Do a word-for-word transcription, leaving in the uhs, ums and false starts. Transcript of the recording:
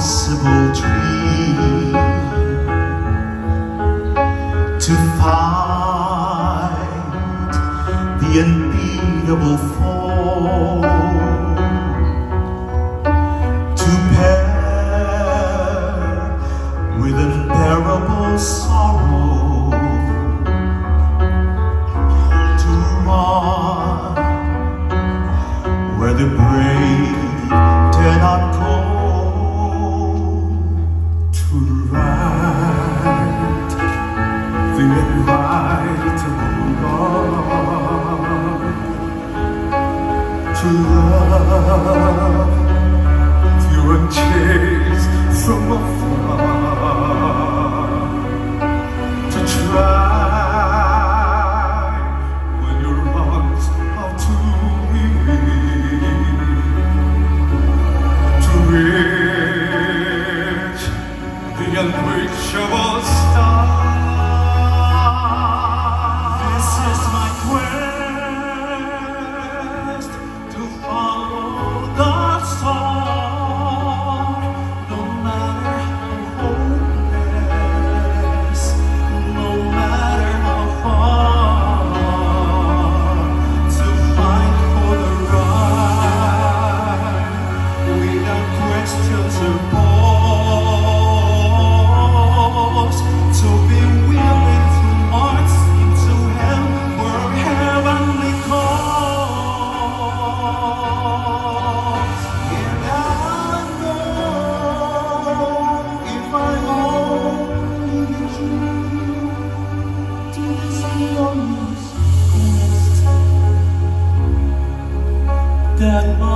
impossible dream to find the unbeatable foe, to pair with unbearable sorrow, to run where the brave dare not go, to write the unwritable love, to love through and chase from afar, to try when your lungs are too weary, to reach the unreachable star. This is my quest, to follow the star, no matter how hopeless, no matter how far, to fight for the right without questions or pause, to be willing to march into hell for a heavenly cause. And I know if I only get you to this glorious quest, that my